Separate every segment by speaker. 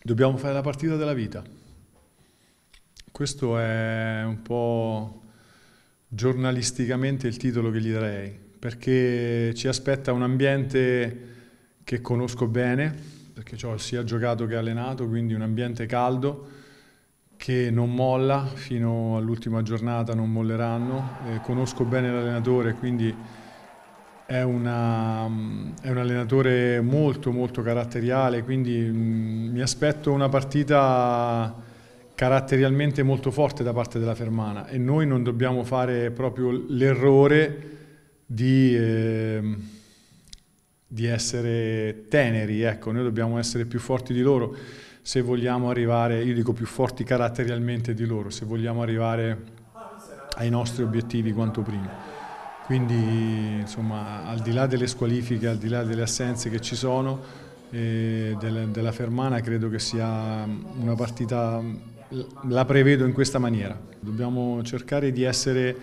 Speaker 1: Dobbiamo fare la partita della vita. Questo è un po' giornalisticamente il titolo che gli darei, perché ci aspetta un ambiente che conosco bene, perché ci ho sia giocato che allenato, quindi un ambiente caldo che non molla fino all'ultima giornata, non molleranno. Conosco bene l'allenatore, quindi è un allenatore molto molto caratteriale, quindi mi aspetto una partita caratterialmente molto forte da parte della Fermana e noi non dobbiamo fare proprio l'errore di essere teneri, ecco, noi dobbiamo essere più forti di loro se vogliamo arrivare, io dico più forti caratterialmente di loro, se vogliamo arrivare ai nostri obiettivi quanto prima. Quindi, insomma, al di là delle squalifiche, al di là delle assenze che ci sono, della Fermana, credo che sia una partita, la prevedo in questa maniera. Dobbiamo cercare di essere,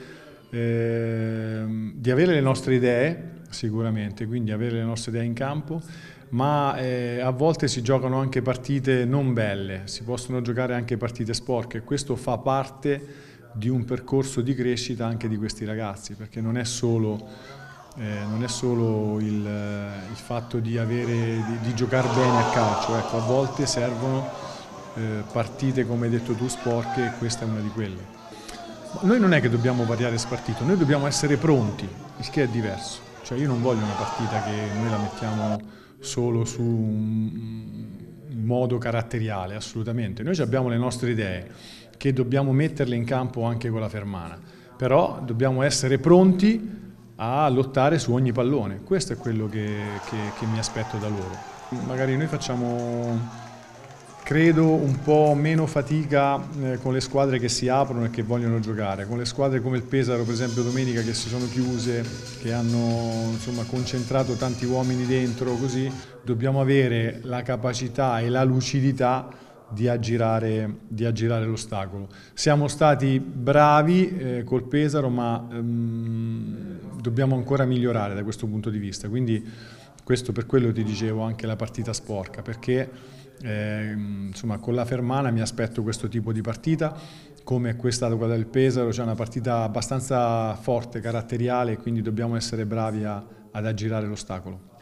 Speaker 1: di avere le nostre idee, sicuramente, quindi avere le nostre idee in campo, ma a volte si giocano anche partite non belle, si possono giocare anche partite sporche, questo fa parte di un percorso di crescita anche di questi ragazzi, perché non è solo il fatto di giocare bene a calcio, ecco, a volte servono partite, come hai detto tu, sporche, e questa è una di quelle. Ma noi non è che dobbiamo variare spartito, noi dobbiamo essere pronti, il che è diverso. Cioè io non voglio una partita che noi la mettiamo solo su un modo caratteriale, assolutamente. Noi abbiamo le nostre idee che dobbiamo metterle in campo anche con la Fermana, però dobbiamo essere pronti a lottare su ogni pallone. Questo è quello che mi aspetto da loro. Magari noi facciamo, credo, un po' meno fatica con le squadre che si aprono e che vogliono giocare, con le squadre come il Pesaro, per esempio domenica, che si sono chiuse, che hanno insomma concentrato tanti uomini dentro, così dobbiamo avere la capacità e la lucidità di aggirare l'ostacolo. Siamo stati bravi col Pesaro, ma dobbiamo ancora migliorare da questo punto di vista, quindi questo per quello ti dicevo anche la partita sporca, perché insomma, con la Fermana mi aspetto questo tipo di partita, come è stata quella del Pesaro, c'è una partita abbastanza forte, caratteriale, quindi dobbiamo essere bravi ad aggirare l'ostacolo.